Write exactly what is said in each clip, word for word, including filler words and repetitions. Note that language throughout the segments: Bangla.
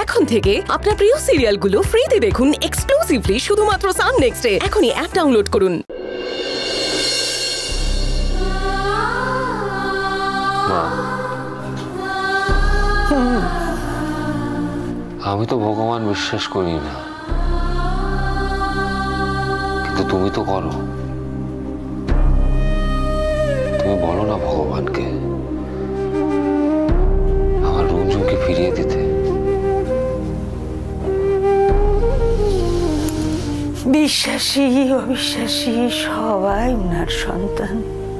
এখন থেকে আপনার প্রিয় সিরিয়ালগুলো ফ্রিতে দেখুন এক্সক্লুসিভলি শুধুমাত্র সান নেক্সটে। এখনই অ্যাপ ডাউনলোড করুন। আমি তো ভগবান বিশ্বাস করি না, কিন্তু তুমি তো করো। তুমি বলো না ভগবানকে আমার রুমঝুমকে ফিরিয়ে দিতে। বিশ্বাসী অবিশ্বাসী সবাই উনার সন্তান,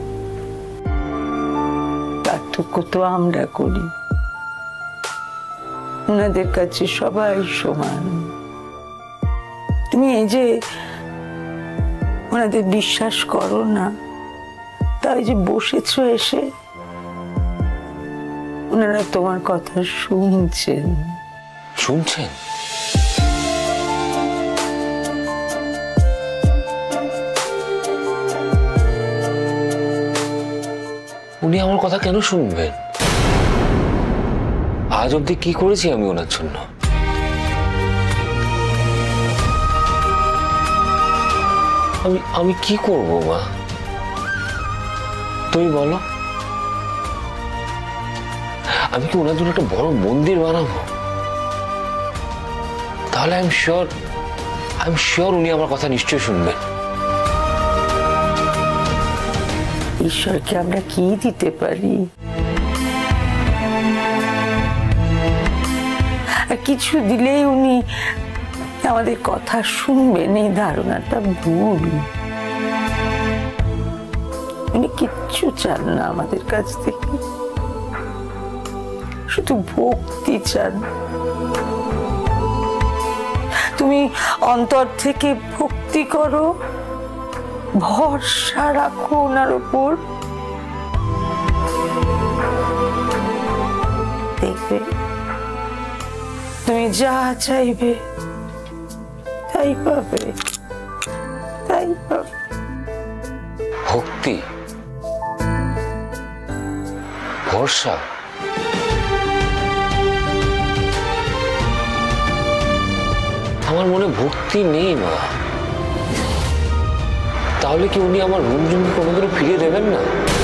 পার্থক্য তো আমরা করি। উনাদের কাছে সবাই সমান। তুমি এই যে ওনাদের বিশ্বাস করো না, তাই যে বসেছ এসে, ওনারা তোমার কথা শুনছেন। শুনছেন? উনি আমার কথা কেন শুনবেন? আজ অব্দি কি করেছি আমি ওনার জন্য? আমি আমি কি করব মা, তুমি বলো? আমি কি ওনার জন্য একটা বড় মন্দির বানাবো? তাহলে I am sure I am sure উনি আমার কথা নিশ্চয়ই শুনবেন। ঈশ্বরকে আমরা কি দিতে পারি? আর কিছু দিলেই উনি আমাদের কথা শুনবেন, এই ধারণাটা ভুল। উনি কিচ্ছু চান না আমাদের কাছ থেকে, শুধু ভক্তি চান। তুমি অন্তর থেকে ভক্তি করো, ভরসা রাখো ওনার উপর, দেখবে তুমি যা চাইবে তাই পাবে, তাই পাবে। ভক্তি, ভরসা, আমার মনে ভক্তি নেই মা। তাহলে কি উনি আমার রুমঝুমকে কোনোদিনও ফিরিয়ে দেবেন না?